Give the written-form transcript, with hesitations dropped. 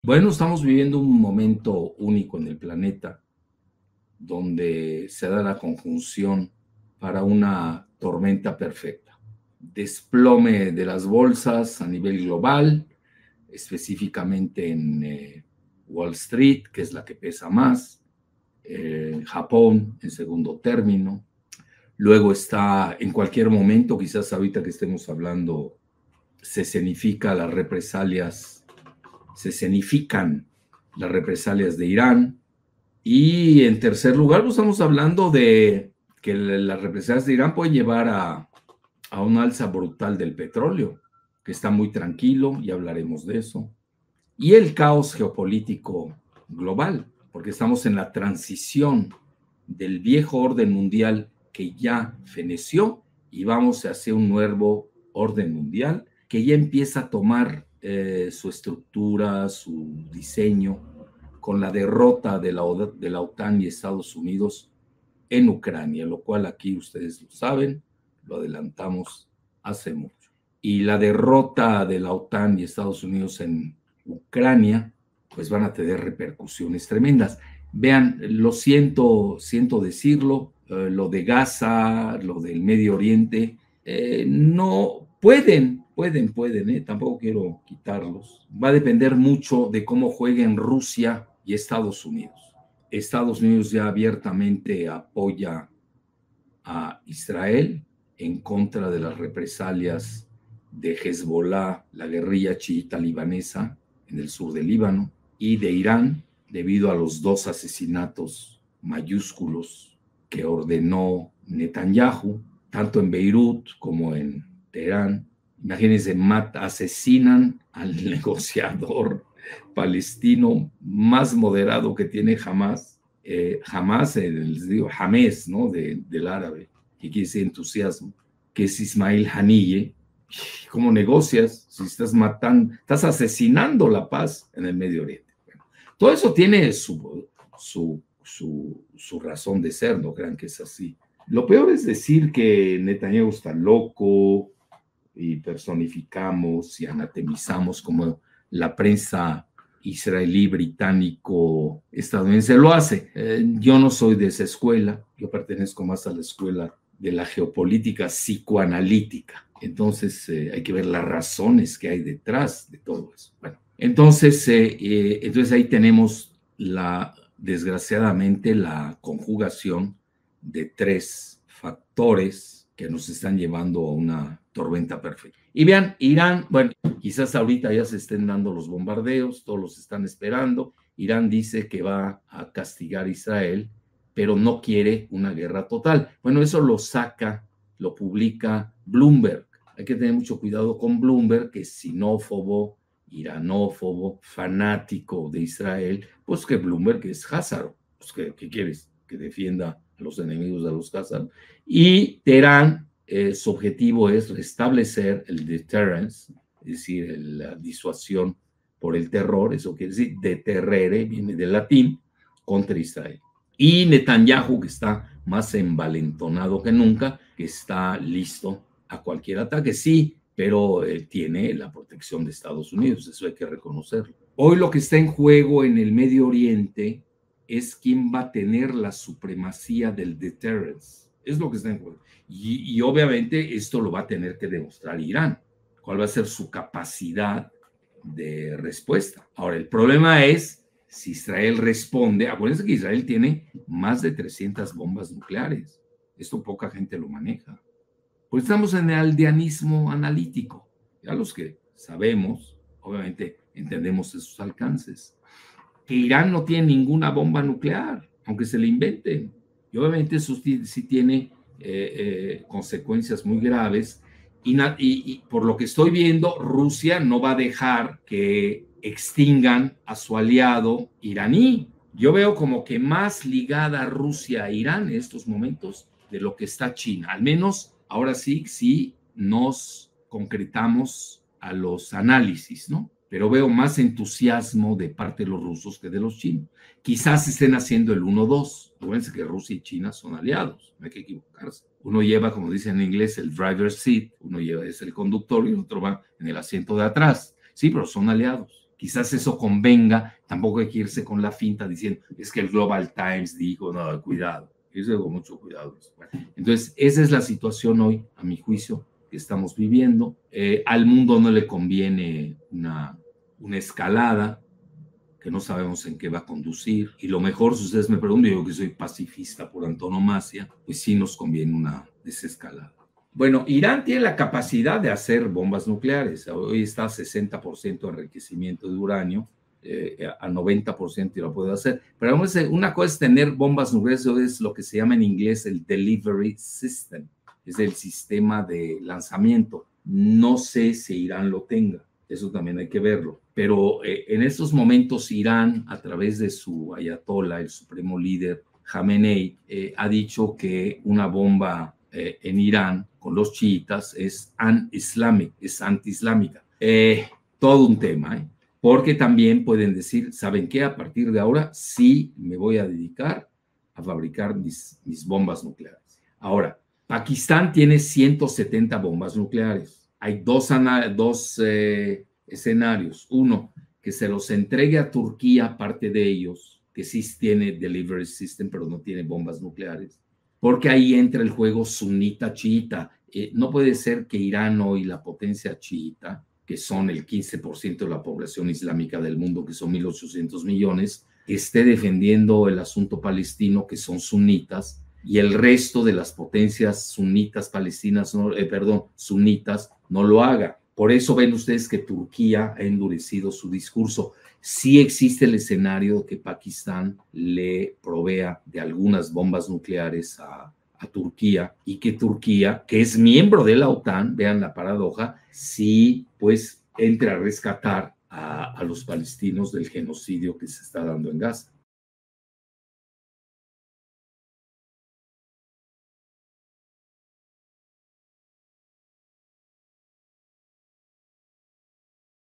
Bueno, estamos viviendo un momento único en el planeta donde se da la conjunción para una tormenta perfecta. Desplome de las bolsas a nivel global, específicamente en Wall Street, que es la que pesa más, Japón en segundo término. Luego está en cualquier momento, quizás ahorita que estemos hablando, se escenifican las represalias de Irán. Y en tercer lugar, pues estamos hablando de que las represalias de Irán pueden llevar a un alza brutal del petróleo, que está muy tranquilo, y hablaremos de eso. Y el caos geopolítico global, porque estamos en la transición del viejo orden mundial que ya feneció y vamos hacia un nuevo orden mundial que ya empieza a tomar su estructura, su diseño, con la derrota de la OTAN y Estados Unidos en Ucrania, lo cual aquí ustedes lo saben, lo adelantamos hace mucho. Y la derrota de la OTAN y Estados Unidos en Ucrania, pues van a tener repercusiones tremendas. Vean, lo siento decirlo, lo de Gaza, lo del Medio Oriente, no pueden, tampoco quiero quitarlos. Va a depender mucho de cómo jueguen Rusia y Estados Unidos. Estados Unidos ya abiertamente apoya a Israel en contra de las represalias de Hezbollah, la guerrilla chiita libanesa en el sur del Líbano, y de Irán, debido a los dos asesinatos mayúsculos que ordenó Netanyahu, tanto en Beirut como en Teherán. Imagínense, asesinan al negociador palestino más moderado que tiene Hamas, les digo, Hames, ¿no? Del árabe, que quiere decir entusiasmo, que es Ismail Haniyeh. ¿Cómo negocias si estás matando, estás asesinando la paz en el Medio Oriente? Bueno, todo eso tiene su razón de ser, no crean que es así. Lo peor es decir que Netanyahu está loco y personificamos y anatemizamos como la prensa israelí, británico, estadounidense lo hace. Yo no soy de esa escuela, yo pertenezco más a la escuela de la geopolítica psicoanalítica. Entonces hay que ver las razones que hay detrás de todo eso. Bueno, entonces ahí tenemos desgraciadamente la conjugación de tres factores que nos están llevando a una tormenta perfecta. Y vean, Irán, bueno, quizás ahorita ya se estén dando los bombardeos, todos los están esperando. Irán dice que va a castigar a Israel, pero no quiere una guerra total. Bueno, eso lo publica Bloomberg. Hay que tener mucho cuidado con Bloomberg, que es sinófobo, iranófobo, fanático de Israel, pues que Bloomberg es házaro. Pues, ¿qué quieres? Que defienda a los enemigos de los házaros. Y Teherán, su objetivo es restablecer el deterrence, es decir, la disuasión por el terror, eso quiere decir deterrere, viene del latín, contra Israel. Y Netanyahu, que está más envalentonado que nunca, que está listo a cualquier ataque, sí, pero tiene la protección de Estados Unidos, eso hay que reconocerlo. Hoy lo que está en juego en el Medio Oriente es quién va a tener la supremacía del deterrence, es lo que está en juego. Y obviamente esto lo va a tener que demostrar Irán, cuál va a ser su capacidad de respuesta. Ahora, el problema es si Israel responde. Acuérdense que Israel tiene más de 300 bombas nucleares. Esto poca gente lo maneja. Pues estamos en el aldeanismo analítico. Ya los que sabemos, obviamente entendemos esos alcances. Que Irán no tiene ninguna bomba nuclear, aunque se le inventen. Y obviamente eso sí tiene consecuencias muy graves. Y por lo que estoy viendo, Rusia no va a dejar que extingan a su aliado iraní. Yo veo como que más ligada Rusia a Irán en estos momentos de lo que está China. Al menos ahora sí nos concretamos a los análisis, ¿no? Pero veo más entusiasmo de parte de los rusos que de los chinos. Quizás estén haciendo el 1-2. Acuérdense que Rusia y China son aliados, no hay que equivocarse. Uno lleva, como dicen en inglés, el driver's seat, es el conductor y el otro va en el asiento de atrás. Sí, pero son aliados. quizás eso convenga, tampoco hay que irse con la finta diciendo, es que el Global Times dijo, no, cuidado, eso con mucho cuidado. Entonces, esa es la situación hoy, a mi juicio, que estamos viviendo. Al mundo no le conviene una escalada, que no sabemos en qué va a conducir, y lo mejor, si ustedes me preguntan, yo que soy pacifista por antonomasia, pues sí nos conviene una desescalada. Bueno, Irán tiene la capacidad de hacer bombas nucleares. Hoy está a 60% de enriquecimiento de uranio, a 90% y lo puede hacer. Pero una cosa es tener bombas nucleares, eso es lo que se llama en inglés el delivery system, es el sistema de lanzamiento. No sé si Irán lo tenga, eso también hay que verlo. Pero en estos momentos Irán, a través de su ayatollah, el supremo líder Jamenei, ha dicho que una bomba en Irán con los chiitas es anti-islámica. Todo un tema, porque también pueden decir, ¿saben qué? A partir de ahora sí me voy a dedicar a fabricar mis bombas nucleares. Ahora, Pakistán tiene 170 bombas nucleares. Hay dos escenarios. Uno, que se los entregue a Turquía, parte de ellos, que sí tiene delivery system, pero no tiene bombas nucleares, porque ahí entra el juego sunita-chiita. No puede ser que Irán hoy, la potencia chiita, que son el 15% de la población islámica del mundo, que son 1.800 millones, esté defendiendo el asunto palestino, que son sunitas, y el resto de las potencias sunitas palestinas, sunitas, no lo haga. Por eso ven ustedes que Turquía ha endurecido su discurso. Sí existe el escenario de que Pakistán le provea de algunas bombas nucleares a Turquía, y que Turquía, que es miembro de la OTAN, vean la paradoja, sí pues entre a rescatar a los palestinos del genocidio que se está dando en Gaza.